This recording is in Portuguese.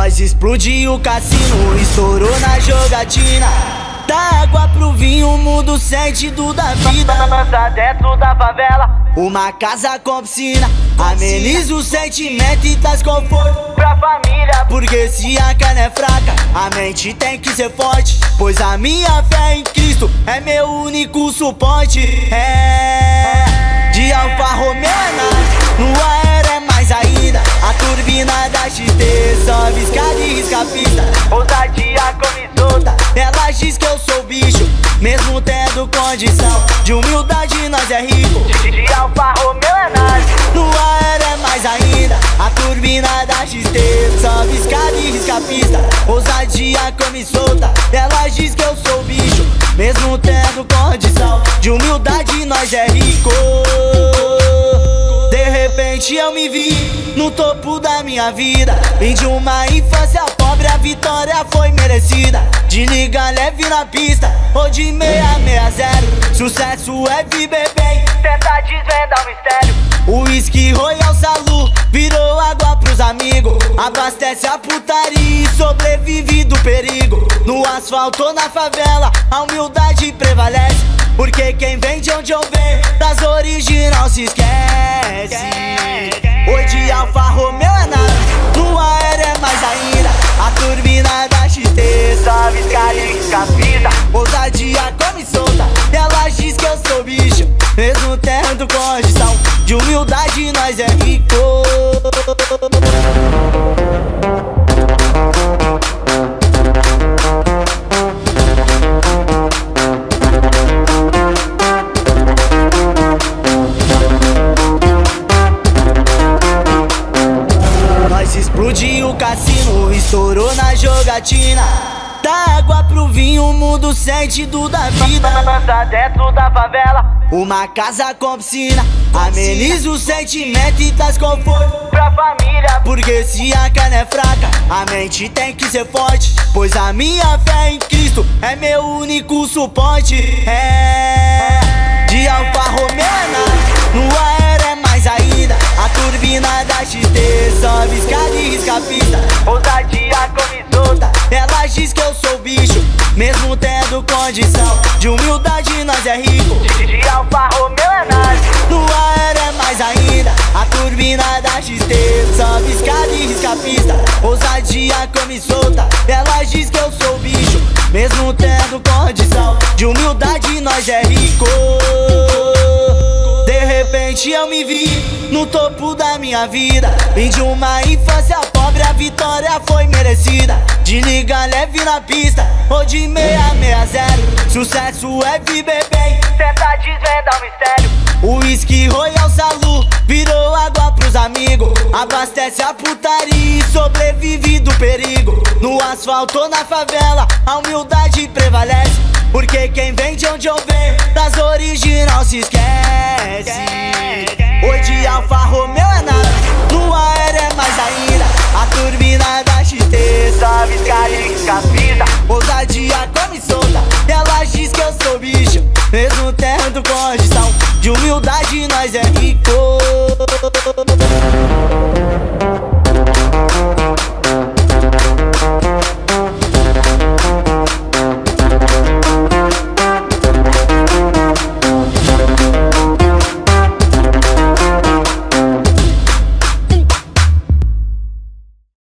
Nós explodiu o cassino, estourou na jogatina. Da água pro vinho, o mundo sentido da vida. Dança dentro da favela, uma casa com piscina, ameniza o sentimento e traz conforto pra família. Porque se a carne é fraca, a mente tem que ser forte. Pois a minha fé em Cristo é meu único suporte. De Alfa Romeo é nada, no aéreo é mais ainda. A turbina da XT sobe escada e risca a pista. Ousadia come solta, ela diz que eu sou bicho, mesmo tendo condição. De humildade nós é rico. De Alfa Romeo é nada, no aéreo é mais ainda. A turbina da XT sobe escada e risca a pista. Ousadia come solta, ela diz que eu sou bicho, mesmo tendo condição. De humildade nós é rico. De repente eu me vi no topo da minha vida. Vim de uma infância pobre, a vitória foi merecida. De liga leve na pista, ou de 660. Sucesso é viver bem, tenta desvendar o mistério. o Whisky Royal Salu virou água pros amigos. Abastece a putaria e sobrevive do perigo. No asfalto ou na favela, a humildade prevalece. Porque quem vem de onde eu venho, das original se esquece. Hoje de Alfa Romeo é nada, no aéreo é mais ainda. A turbina da XT Sobe escada e risca a pista. ousadia come solta, ela diz que eu sou bicho, mesmo tendo condição. De humildade nós é rico. Nós explodiu o cassino, estourou na jogatina. Da água pro vinho, o mundo sentido da vida. Dança dentro da favela, uma casa com piscina, ameniza o sentimento e traz conforto pra família. Porque se a carne é fraca, a mente tem que ser forte. Pois a minha fé em Cristo é meu único suporte. De Alfa Romeo é nada, no aéreo é mais ainda. A turbina da XT sobe escada e risca a pista. Ousadia come solta, ela diz que eu sou bicho, mesmo tendo condição. De humildade nós é rico. de Alfa Romeo é nada, No aéreo é mais ainda. A turbina da XT sobe escada e risca a pista. Ousadia come solta, ela diz que eu sou bicho, mesmo tendo condição. De humildade nós é rico. De repente eu me vi no topo da minha vida. Vim de uma infância pobre, a vitória foi merecida. De liga leve na pista, ou de 660. Sucesso é viver bem, tenta desvendar o mistério. o Whisky Royal Salu virou água pros amigos. Abastece a putaria e sobrevive do perigo. No asfalto ou na favela, a humildade prevalece. Porque quem vem de onde eu venho, das original se esquece. Hoje de Alfa Romeo é nada, no aéreo é